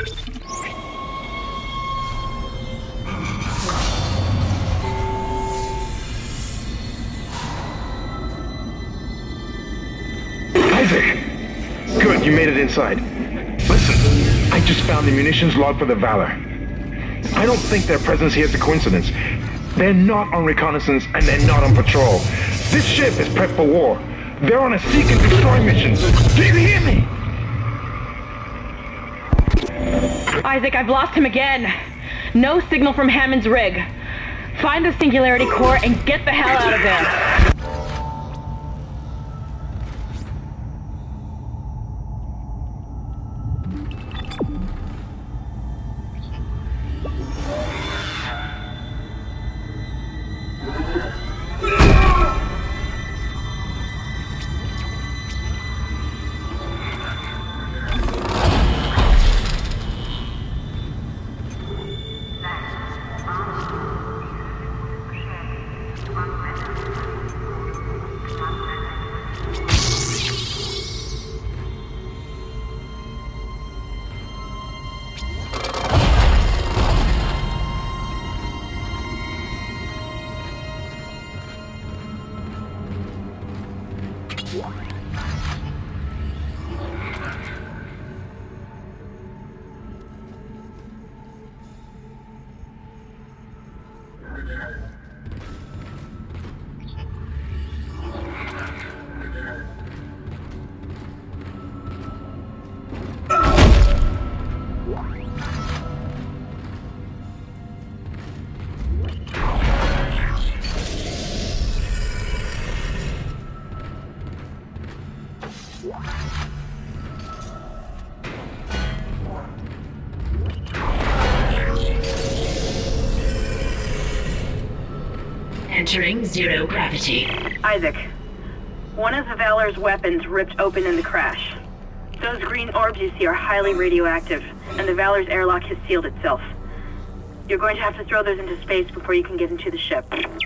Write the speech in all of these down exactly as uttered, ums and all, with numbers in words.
Isaac! Good, you made it inside. Listen, I just found the munitions log for the Valor. I don't think their presence here is a coincidence. They're not on reconnaissance and they're not on patrol. This ship is prepped for war. They're on a seek and destroy mission. Do you hear me? Isaac, I've lost him again. No signal from Hammond's rig. Find the Singularity Core and get the hell out of there. Entering zero gravity. Isaac, one of the Valor's weapons ripped open in the crash. Those green orbs you see are highly radioactive, and the Valor's airlock has sealed itself. You're going to have to throw those into space before you can get into the ship.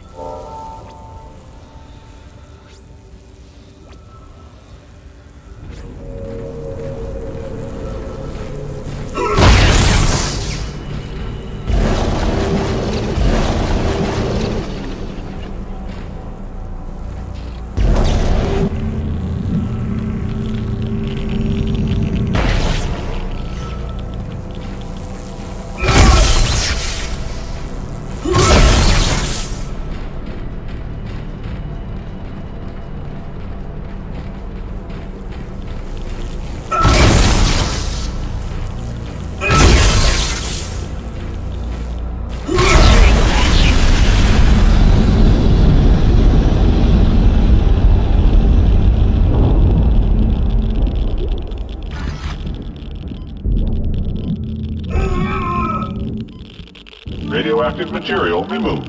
Radioactive material removed.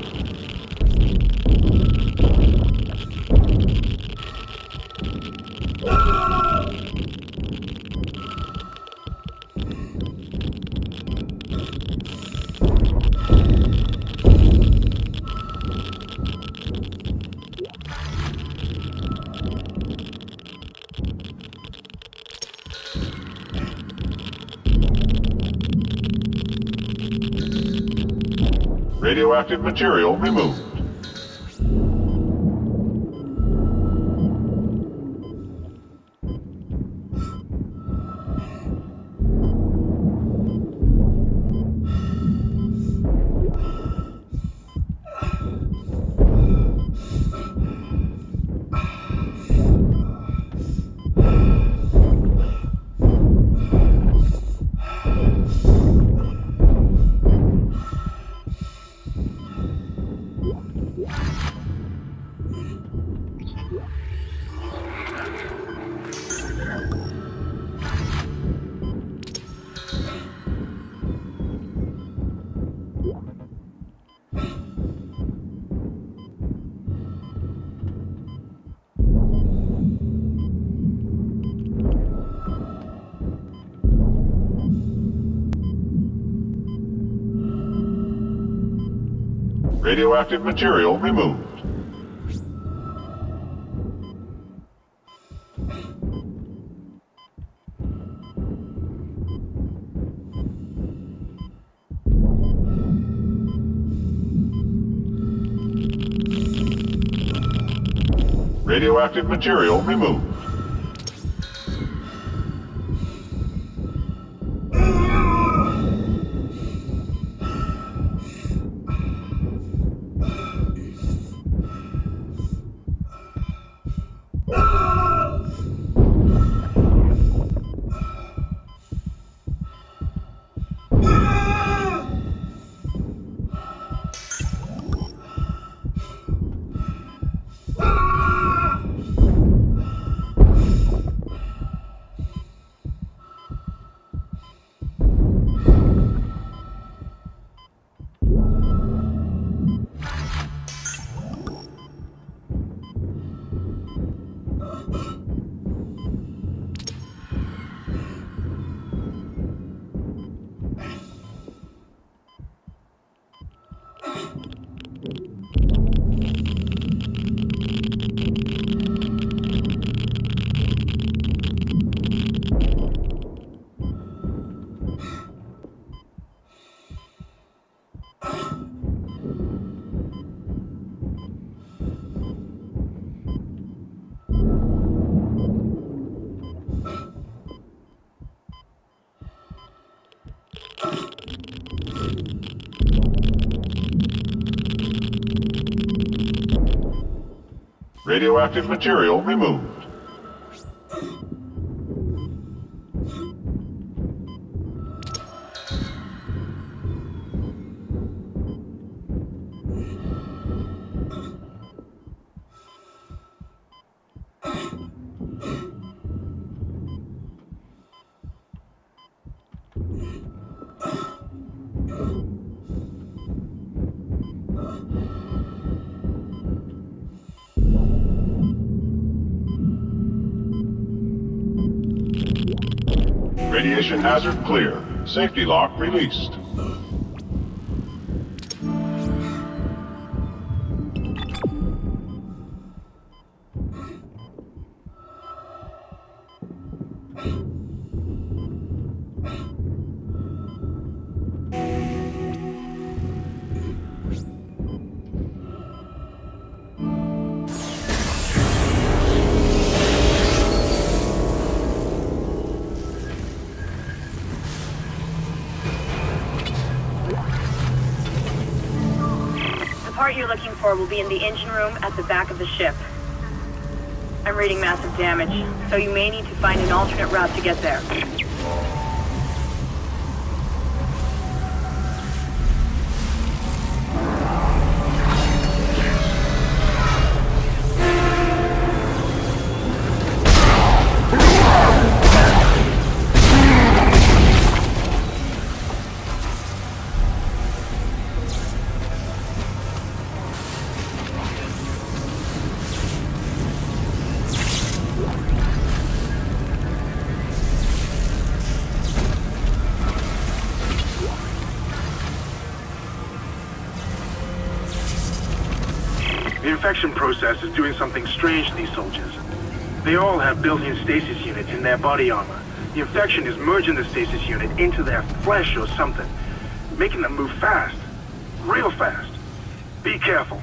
Radioactive material removed. Radioactive material removed. Radioactive material removed. Radioactive material removed. Radiation hazard clear. Safety lock released. The part you're looking for will be in the engine room at the back of the ship. I'm reading massive damage, so you may need to find an alternate route to get there. The infection process is doing something strange to these soldiers. They all have built-in stasis units in their body armor. The infection is merging the stasis unit into their flesh or something, making them move fast. Real fast. Be careful.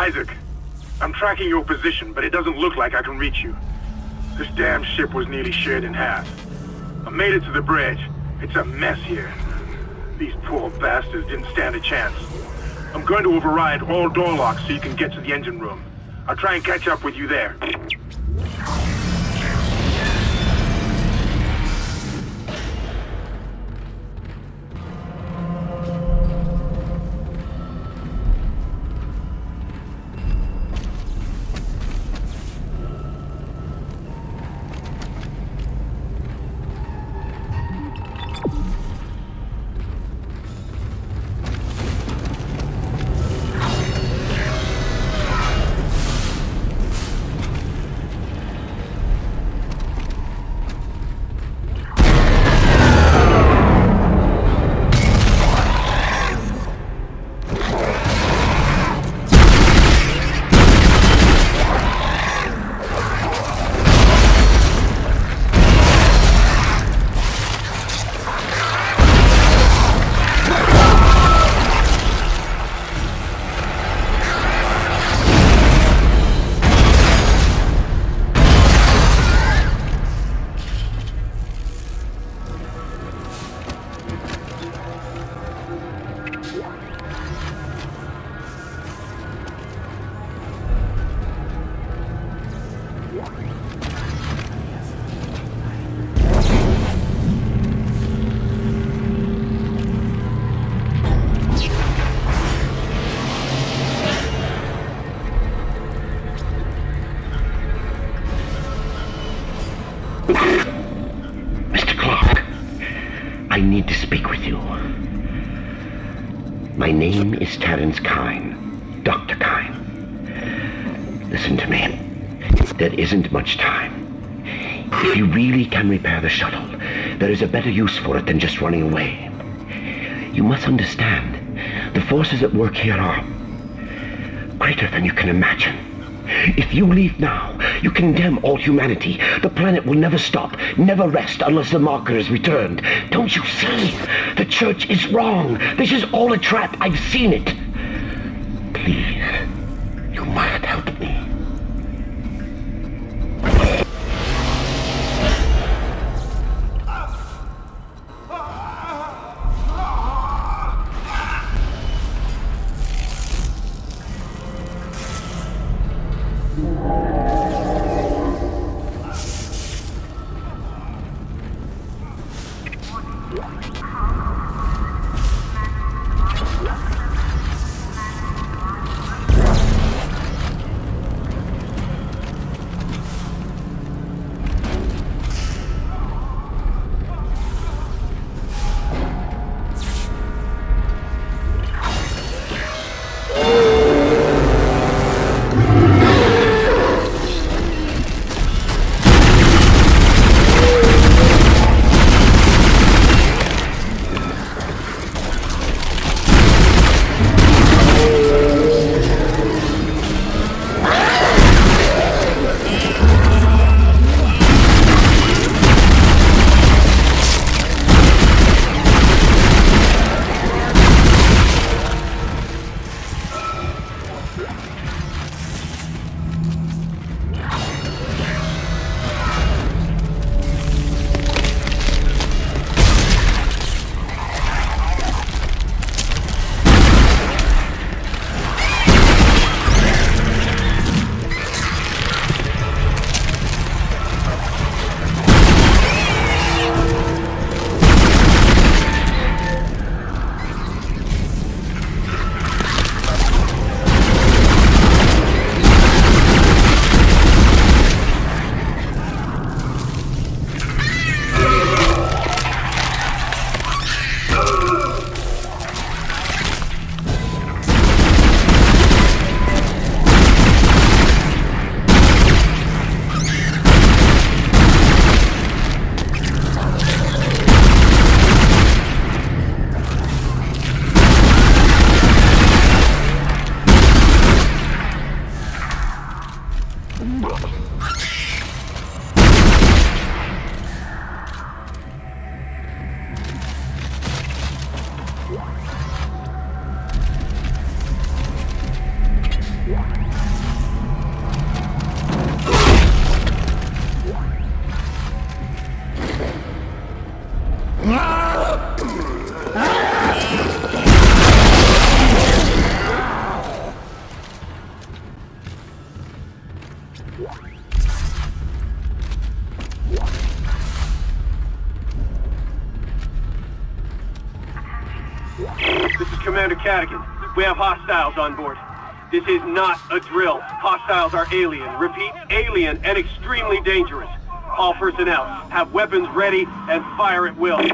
Isaac, I'm tracking your position, but it doesn't look like I can reach you. This damn ship was nearly shared in half. I made it to the bridge. It's a mess here. These poor bastards didn't stand a chance. I'm going to override all door locks so you can get to the engine room. I'll try and catch up with you there. Mister Clark, I need to speak with you. My name is Terrence Kyne, Doctor Kyne. Listen to me. There isn't much time. If you really can repair the shuttle, there is a better use for it than just running away. You must understand, the forces at work here are greater than you can imagine. If you leave now, you condemn all humanity. The planet will never stop, never rest unless the marker is returned. Don't you see? The Church is wrong. This is all a trap. I've seen it. Please, you must help me. Cadigan, we have hostiles on board. This is not a drill. Hostiles are alien. Repeat, alien and extremely dangerous. All personnel, have weapons ready and fire at will.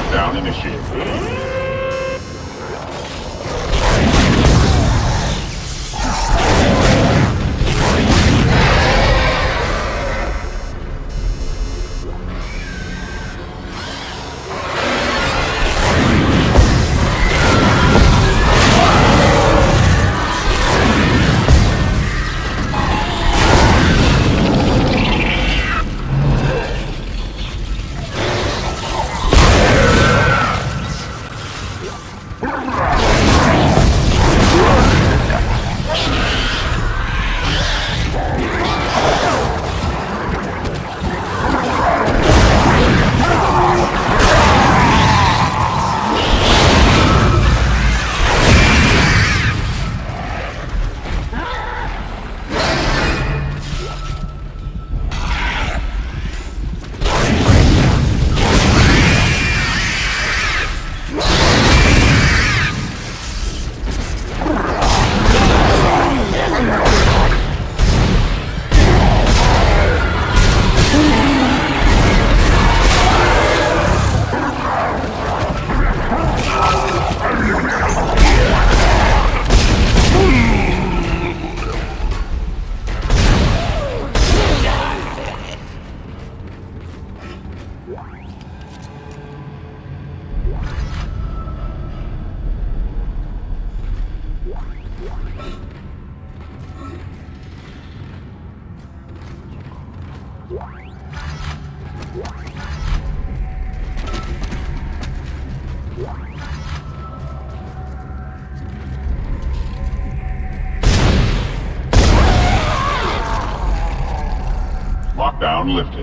Lockdown initiated. Lockdown lifted.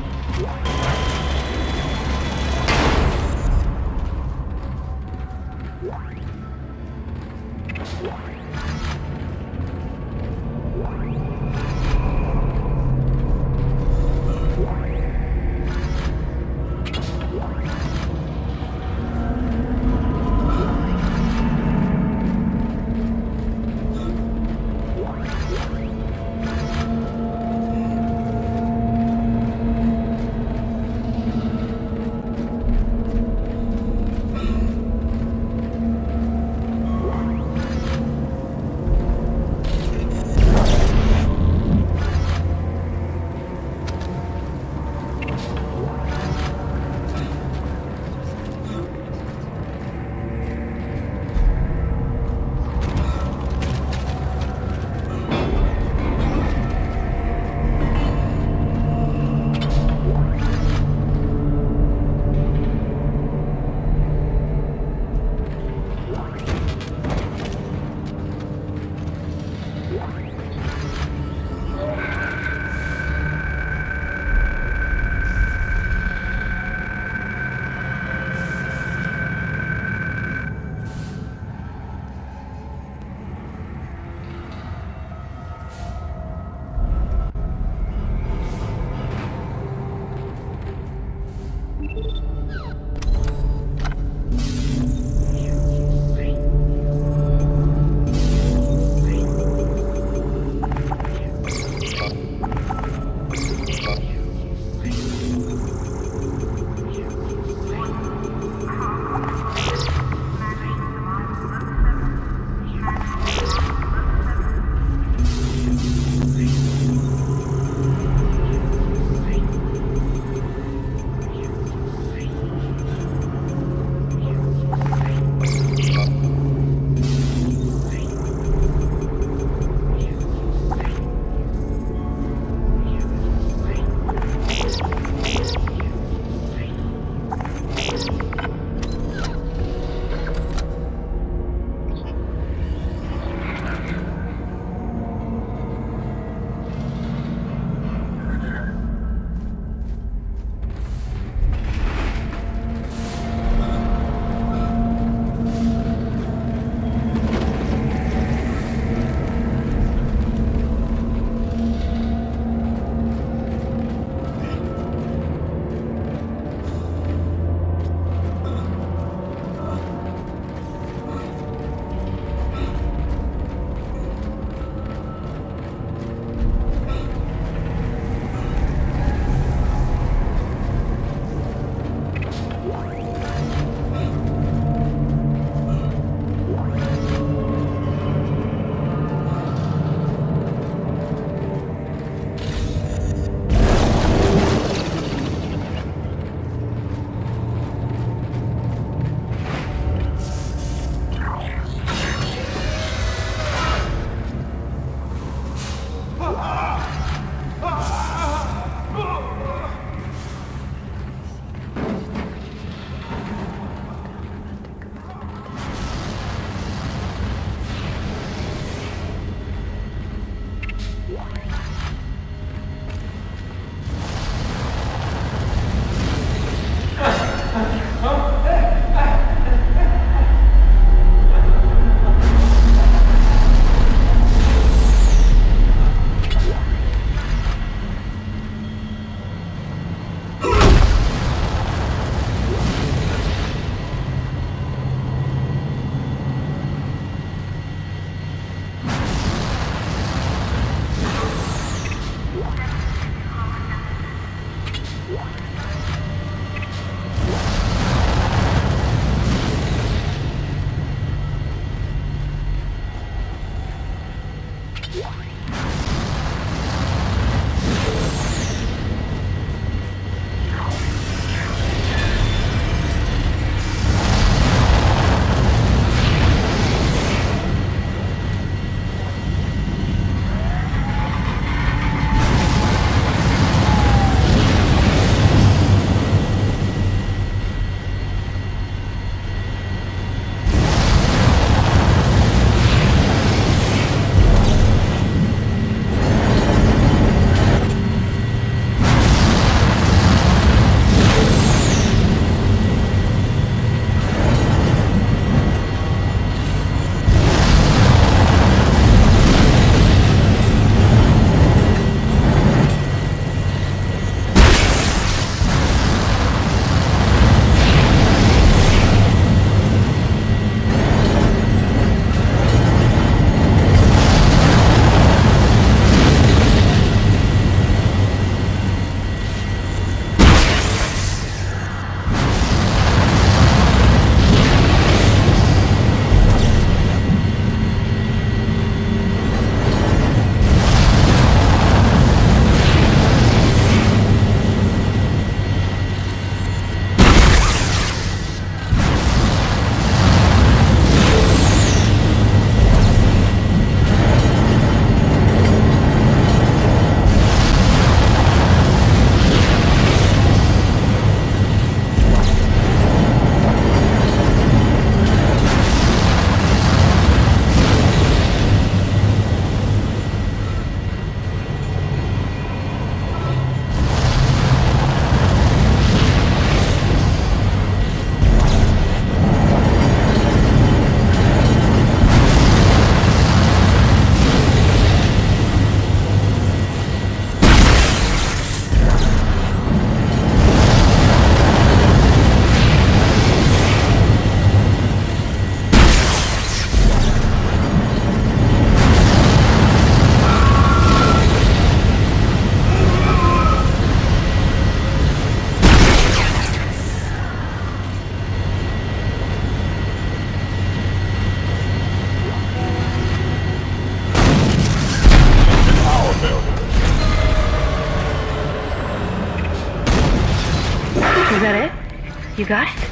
Is that it? You got it?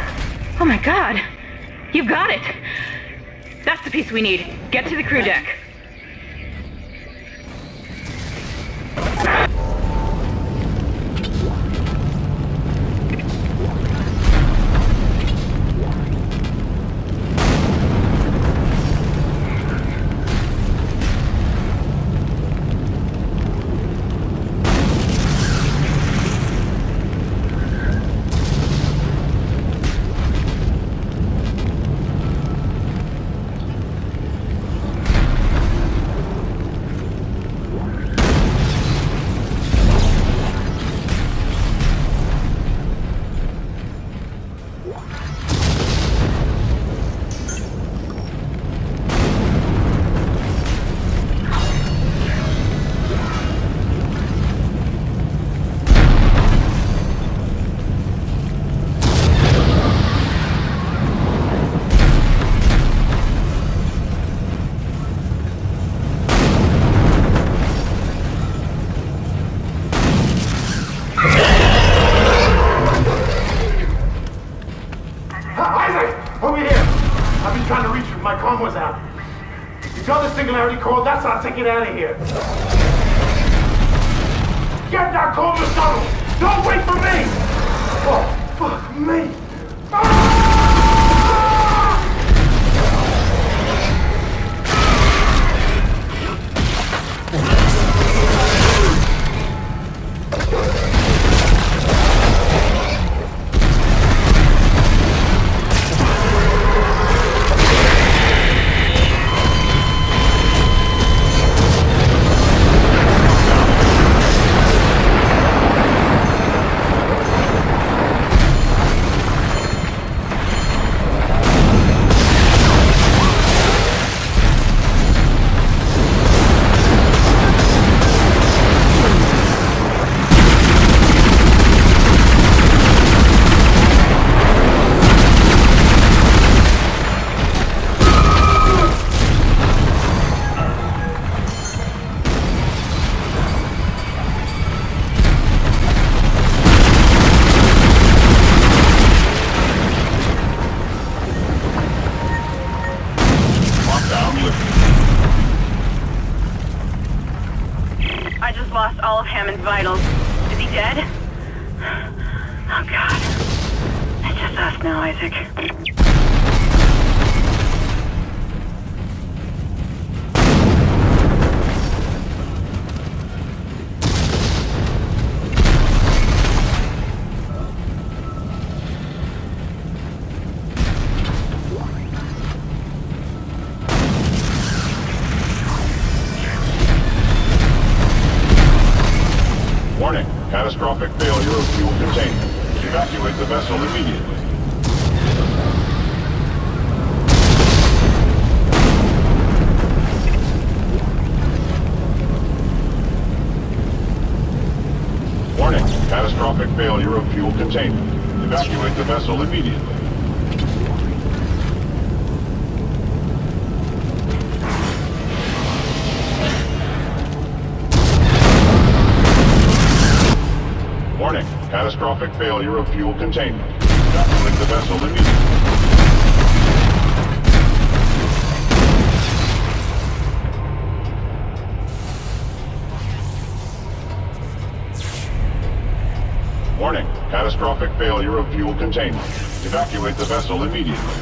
Oh my god! You got it! That's the piece we need. Get to the crew deck. That's our ticket out of here. Get that Cobra shuttle! Don't wait for me! Oh, fuck me! Ah! Hammond's vitals. Is he dead? Oh god. It's just us now, Isaac. Warning, catastrophic failure of fuel containment. Evacuate the vessel immediately. Warning, catastrophic failure of fuel containment. Evacuate the vessel immediately. Warning, catastrophic failure of fuel containment. Evacuate the vessel immediately. Warning, catastrophic failure of fuel containment. Evacuate the vessel immediately.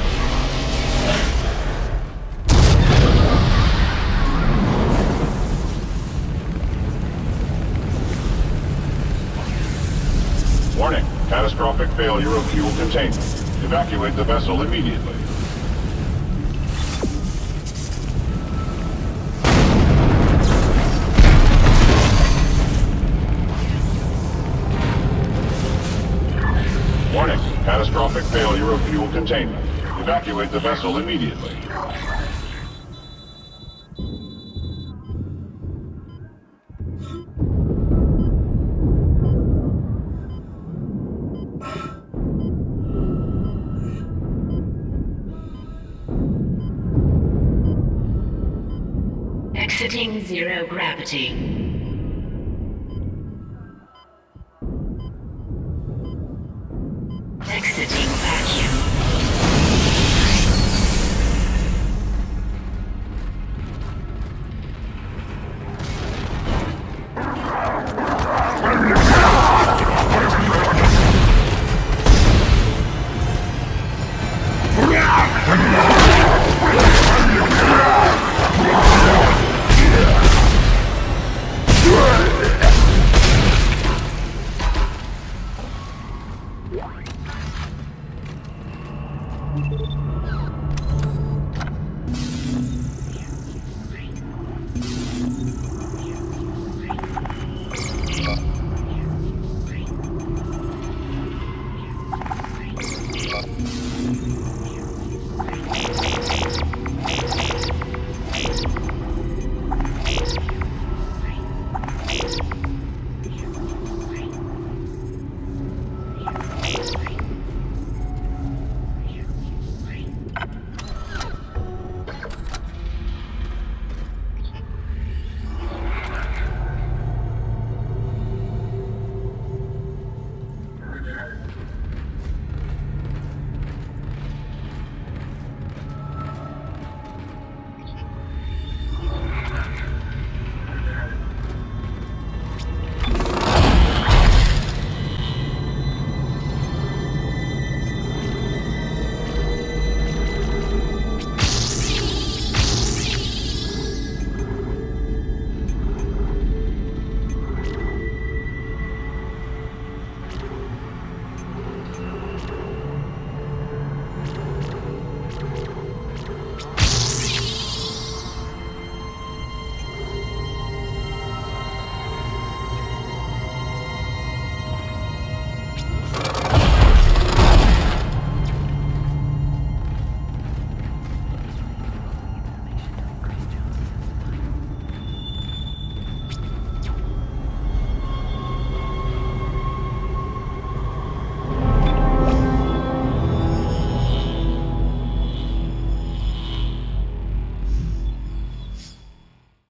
Warning, catastrophic failure of fuel containment. Evacuate the vessel immediately. Warning, catastrophic failure of fuel containment. Evacuate the vessel immediately. Exiting zero gravity. Exiting vacuum.